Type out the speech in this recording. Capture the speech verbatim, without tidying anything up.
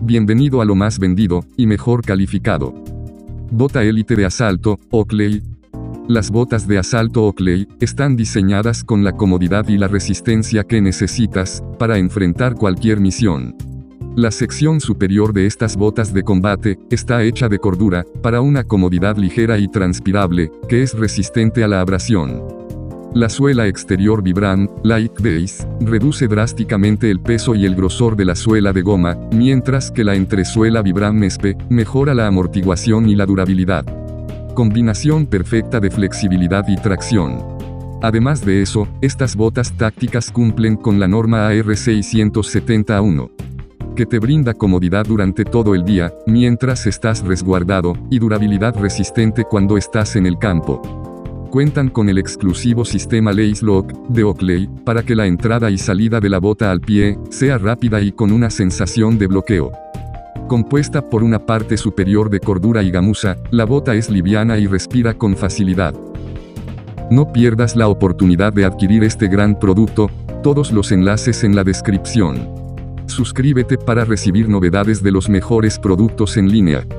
Bienvenido a lo más vendido, y mejor calificado. Bota élite de asalto, Oakley. Las botas de asalto Oakley están diseñadas con la comodidad y la resistencia que necesitas para enfrentar cualquier misión. La sección superior de estas botas de combate está hecha de cordura, para una comodidad ligera y transpirable, que es resistente a la abrasión. La suela exterior Vibram Light Base reduce drásticamente el peso y el grosor de la suela de goma, mientras que la entresuela Vibram S P mejora la amortiguación y la durabilidad. Combinación perfecta de flexibilidad y tracción. Además de eso, estas botas tácticas cumplen con la norma A R seiscientos setenta uno, que te brinda comodidad durante todo el día, mientras estás resguardado, y durabilidad resistente cuando estás en el campo. Cuentan con el exclusivo sistema Lace Lock de Oakley, para que la entrada y salida de la bota al pie sea rápida y con una sensación de bloqueo. Compuesta por una parte superior de cordura y gamuza, la bota es liviana y respira con facilidad. No pierdas la oportunidad de adquirir este gran producto, todos los enlaces en la descripción. Suscríbete para recibir novedades de los mejores productos en línea.